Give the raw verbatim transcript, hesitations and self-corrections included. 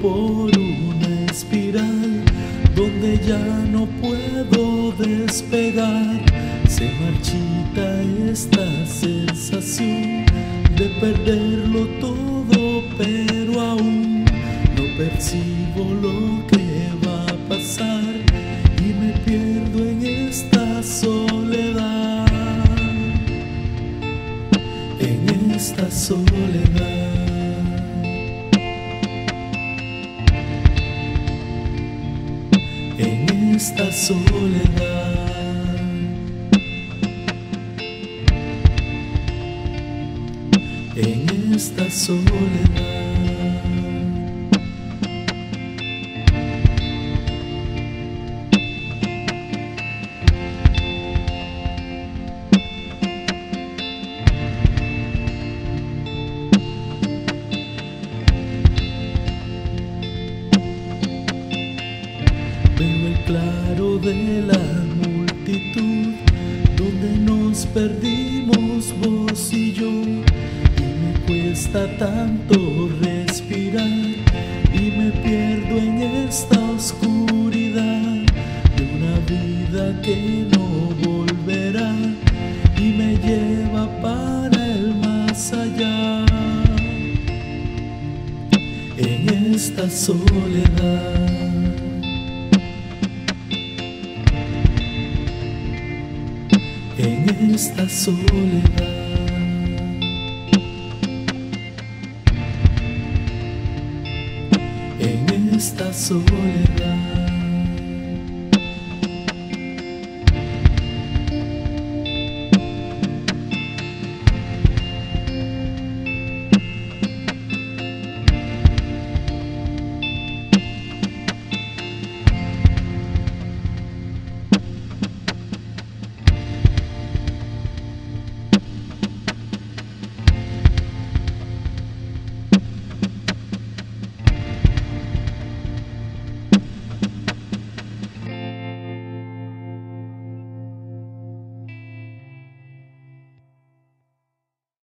por una espiral donde ya no puedo despegar. Se marchita esta sensación de perderlo todo, pero aún no percibo lo que va a pasar y me pierdo en esta soledad, en esta soledad. En esta soledad, en esta soledad. Veo el claro de la multitud donde nos perdimos vos y yo, y me cuesta tanto respirar y me pierdo en esta oscuridad de una vida que no volverá y me lleva para el más allá, en esta soledad. En esta soledad, en esta soledad.